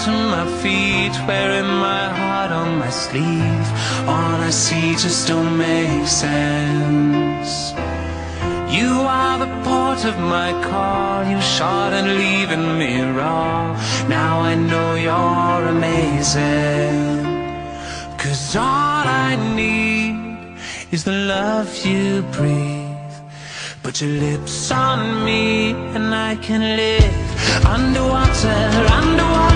to my feet, wearing my heart on my sleeve. All I see just don't make sense. You are the port of my call, you shot and leaving me raw. Now I know you're amazing, 'cause all I need is the love you breathe. Put your lips on me and I can live underwater, underwater.